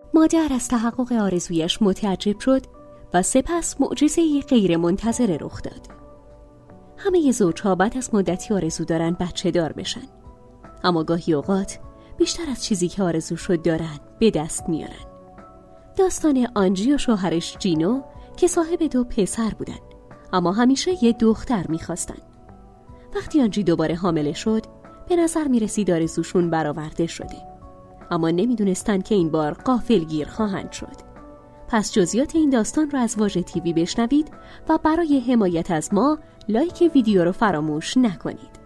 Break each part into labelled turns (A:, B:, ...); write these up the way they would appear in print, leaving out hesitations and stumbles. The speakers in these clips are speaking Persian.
A: مادر از تحقق آرزویش متعجب شد و سپس معجزه‌ای غیر منتظره رخ داد. همه زوجها بعد از مدتی آرزو دارن بچه دار بشن، اما گاهی اوقات بیشتر از چیزی که آرزو شد دارن به دست میارن. داستان آنجی و شوهرش جینو که صاحب 2 پسر بودن، اما همیشه یه دختر میخواستن. وقتی آنجی دوباره حامله شد، به نظر میرسید آرزوشون برآورده شده، اما نمیدونستن که این بار غافلگیر خواهند شد. پس جزئیات این داستان رو از واژه تیوی بشنوید و برای حمایت از ما لایک ویدیو رو فراموش نکنید.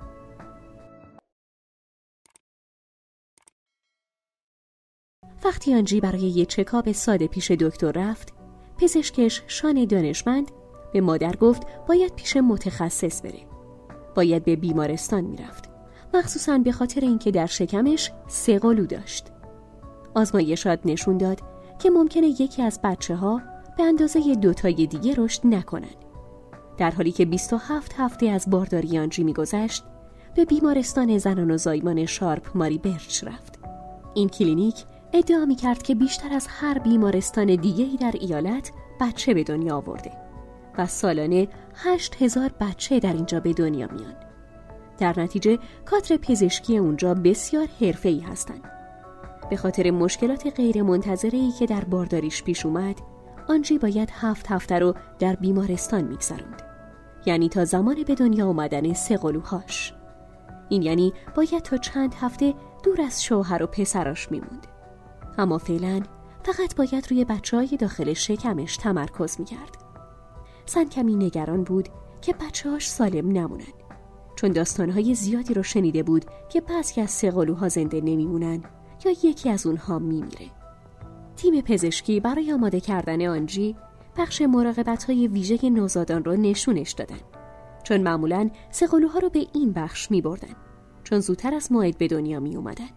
A: وقتی آنجی برای یه چکاپ ساده پیش دکتر رفت، پزشکش شان دانشمند به مادر گفت باید پیش متخصص بره. باید به بیمارستان میرفت، مخصوصاً به خاطر اینکه در شکمش 3 قلو داشت. آزمایشات نشون داد که ممکنه یکی از بچه‌ها به اندازه 2 تای دیگه رشد نکنن. در حالی که 27 هفته از بارداری آنجی میگذشت، به بیمارستان زنان و زایمان شارپ ماری برچ رفت. این کلینیک ادعا می‌کرد که بیشتر از هر بیمارستان دیگه‌ای در ایالت بچه به دنیا آورده و سالانه 8000 بچه در اینجا به دنیا میان. در نتیجه کادر پزشکی اونجا بسیار حرفه‌ای هستند. به خاطر مشکلات غیر منتظره‌ای که در بارداریش پیش اومد، آنجی باید 7 هفته رو در بیمارستان میگذروند. یعنی تا زمان به دنیا آمدن 3 قلوهاش. این یعنی باید تا چند هفته دور از شوهر و پسراش میموند. اما فعلا فقط باید روی بچه‌های داخل شکمش تمرکز میکرد. زن کمی نگران بود که بچه‌هاش سالم نمونن، چون داستانهای زیادی رو شنیده بود که بعضی از 3 قلوها زنده نمیمونن یا یکی از اونها میمیره. تیم پزشکی برای آماده کردن آنجی بخش مراقبت‌های ویژه نوزادان رو نشونش دادن، چون معمولاً 3 قلوها رو به این بخش می‌بردن، چون زودتر از موعد به دنیا می‌اومدن.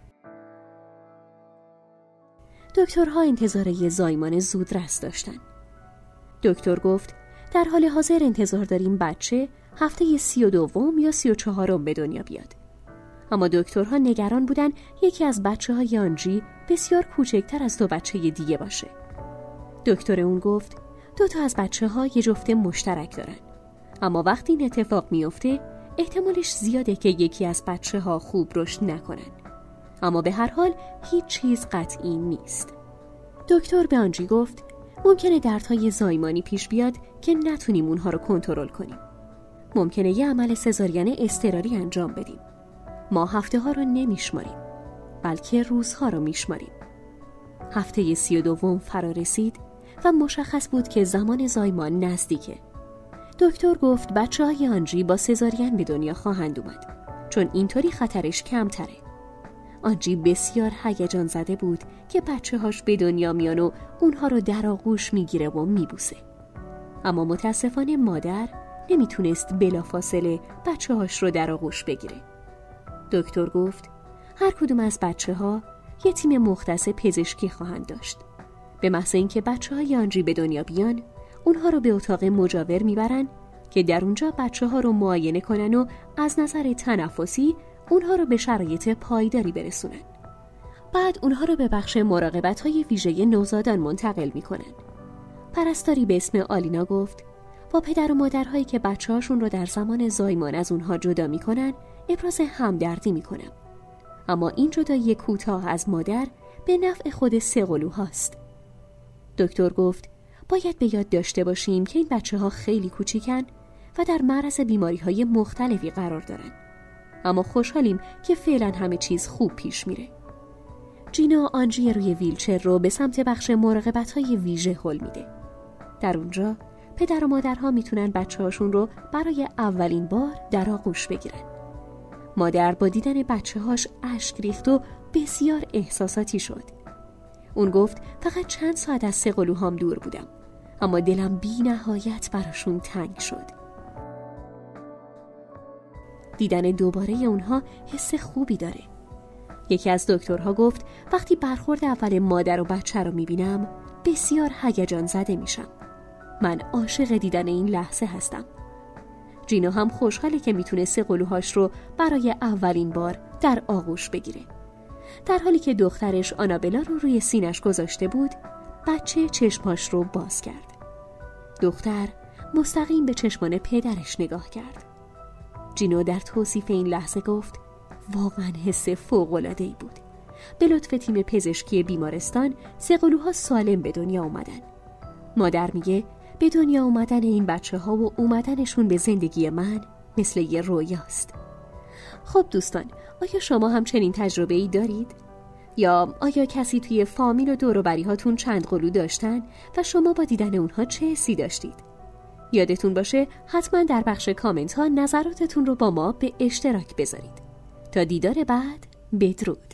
A: دکترها انتظار یه زایمان زودرس داشتن. دکتر گفت در حال حاضر انتظار داریم بچه هفته 32 یا 34 به دنیا بیاد. اما دکترها نگران بودن یکی از بچه‌های آنجی بسیار کوچکتر از 2 بچه دیگه باشه. دکتر اون گفت 2 تا از بچه‌ها یه جفت مشترک دارن، اما وقتی این اتفاق میفته احتمالش زیاده که یکی از بچه‌ها خوب رشد نکنن. اما به هر حال هیچ چیز قطعی نیست. دکتر به آنجی گفت ممکنه دردهای زایمانی پیش بیاد که نتونیم اونها رو کنترل کنیم. ممکنه یه عمل سزارین اضطراری انجام بدیم. ما هفته ها رو نمیشماریم، بلکه روزها رو میشماریم. هفته 32 فرا رسید و مشخص بود که زمان زایمان نزدیکه. دکتر گفت بچه‌های آنجی با سزارین به دنیا خواهند اومد، چون اینطوری خطرش کمتره. آنجی بسیار هیجان زده بود که بچه‌هاش به دنیا میان و اونها رو در آغوش میگیره و میبوسه. اما متاسفانه مادر نمیتونست بلافاصله بچه‌هاش رو در آغوش بگیره. دکتر گفت هر کدوم از بچه‌ها یه تیم مختص پزشکی خواهند داشت. به محض اینکه بچه‌های آنجی به دنیا بیان، اونها رو به اتاق مجاور میبرن که در اونجا بچه‌ها رو معاینه کنن و از نظر تنفسی اونها رو به شرایط پایداری برسونن. بعد اونها رو به بخش مراقبت‌های ویژه نوزادان منتقل میکنن. پرستاری به اسم آلینا گفت با پدر و مادرهایی که بچه‌هاشون رو در زمان زایمان از اونها جدا میکنن ابراز همدردی میکنم. اما این جدایی کوتاه از مادر به نفع خود 3 قلوهاست. دکتر گفت باید به یاد داشته باشیم که این بچه‌ها خیلی کوچیکن و در معرض بیماری‌های مختلفی قرار دارن. اما خوشحالیم که فعلا همه چیز خوب پیش میره. جینا آنجی روی ویلچر رو به سمت بخش مراقبت‌های ویژه هل میده. در اونجا پدر و مادرها میتونن بچه‌هاشون رو برای اولین بار در آغوش بگیرن. مادر با دیدن بچه‌هاش اشک ریخت و بسیار احساساتی شد. اون گفت فقط چند ساعت از 3 قلوهام دور بودم، اما دلم بی نهایت براشون تنگ شد. دیدن دوباره اونها حس خوبی داره. یکی از دکترها گفت وقتی برخورد اول مادر و بچه رو میبینم بسیار هیجان زده میشم. من عاشق دیدن این لحظه هستم. جینا هم خوشحاله که میتونه 3 قلوهاش رو برای اولین بار در آغوش بگیره. در حالی که دخترش آنابلا رو روی سینش گذاشته بود، بچه چشماش رو باز کرد. دختر مستقیم به چشمان پدرش نگاه کرد. جینو در توصیف این لحظه گفت واقعا حس فوق‌العاده‌ای بود. به لطف تیم پزشکی بیمارستان 3 قلوها سالم به دنیا اومدن. مادر میگه به دنیا اومدن این بچه‌ها و اومدنشون به زندگی من مثل یه رویاست. خب دوستان، آیا شما هم چنین تجربه‌ای دارید؟ یا آیا کسی توی فامیل و دور و بری‌هاتون چند قلو داشتن و شما با دیدن اونها چه حسی داشتید؟ یادتون باشه حتما در بخش کامنت ها نظراتتون رو با ما به اشتراک بذارید. تا دیدار بعد، بدرود.